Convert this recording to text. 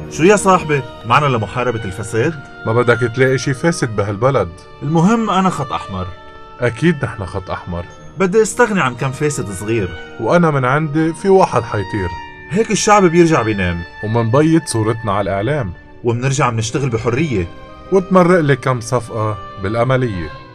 شو يا صاحبي؟ معنا لمحاربة الفساد؟ ما بدك تلاقي شي فاسد بهالبلد. المهم أنا خط أحمر. أكيد نحن خط أحمر. بدي استغني عن كم فاسد صغير. وأنا من عندي في واحد حيطير. هيك الشعب بيرجع بينام، ومنبيض صورتنا على الإعلام، ومنرجع بنشتغل بحرية. وتمرق لي كم صفقة بالأملية.